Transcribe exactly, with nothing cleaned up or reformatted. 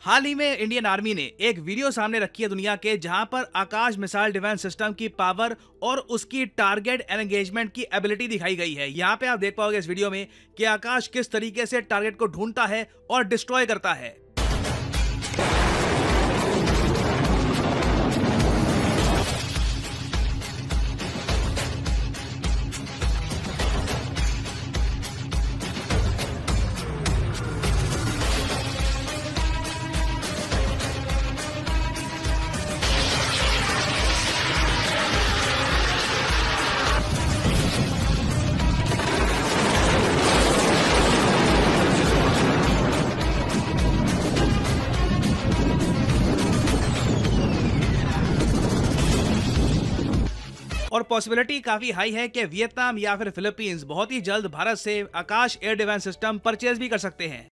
हाल ही में Indian army ने एक वीडियो सामने रखी है दुनिया के, जहां पर आकाश मिसाइल डिफेंस सिस्टम की पावर और उसकी टारगेट एंगेजमेंट की एबिलिटी दिखाई गई है। यहां पे आप देख पाओगे इस वीडियो में कि आकाश किस तरीके से टारगेट को ढूंढता है और डिस्ट्रॉय करता है। और पॉसिबिलिटी काफी हाई है कि वियतनाम या फिर फिलीपींस बहुत ही जल्द भारत से Akash air defence system purchase भी कर सकते हैं।